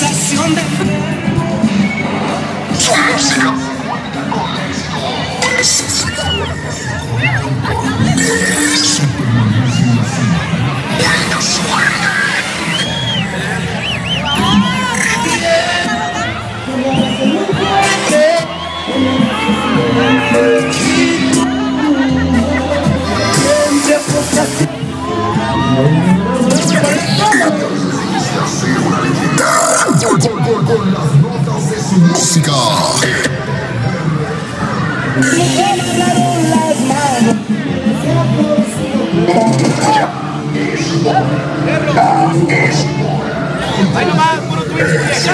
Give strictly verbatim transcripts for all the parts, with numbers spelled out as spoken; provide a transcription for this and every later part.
sensación de con las notas de su música. Ahí nomás, puro Twitch,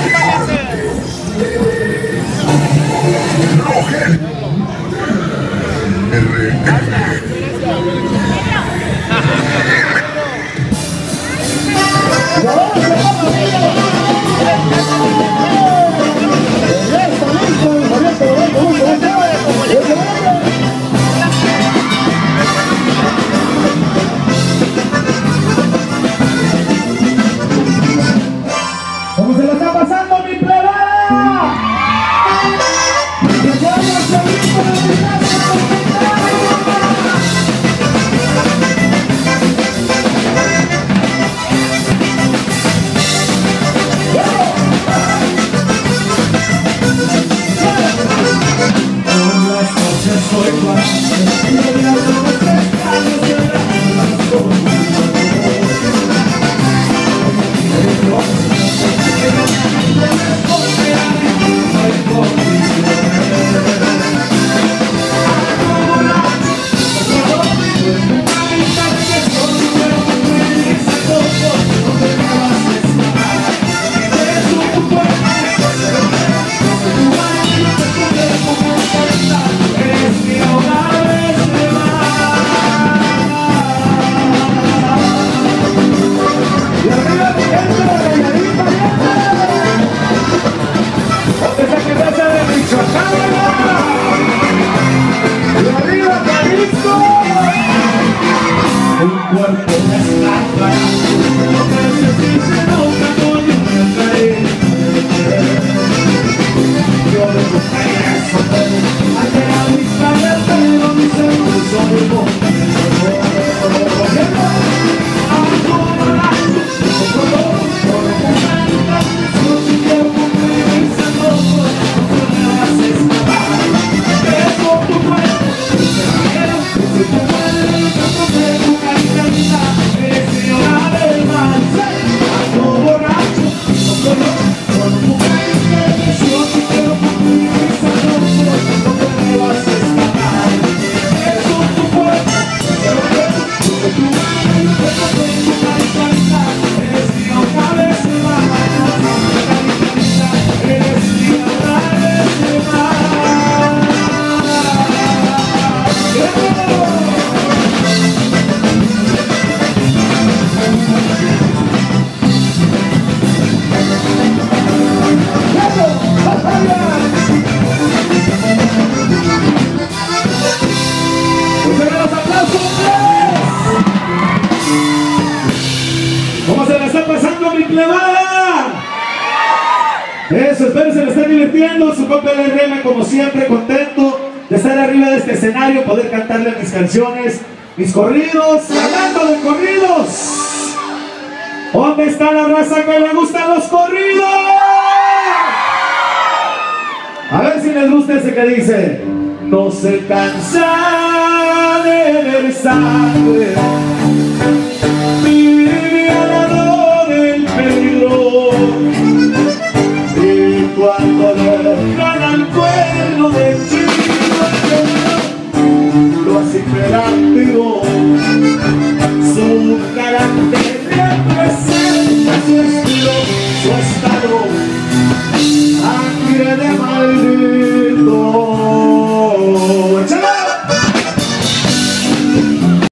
¿Cómo se lo está pasando, mi plebada? Eso, espero se le estén divirtiendo. Su compa el R M, como siempre, contento de estar arriba de este escenario, poder cantarle mis canciones, mis corridos, hablando de corridos. ¿Dónde está la raza que le gustan los corridos? A ver si les gusta ese que dice: no se cansa de ver sangre, vive al lado del peligro, y cuando le ganan cuerno de chico, lo hace imperativo, su carácter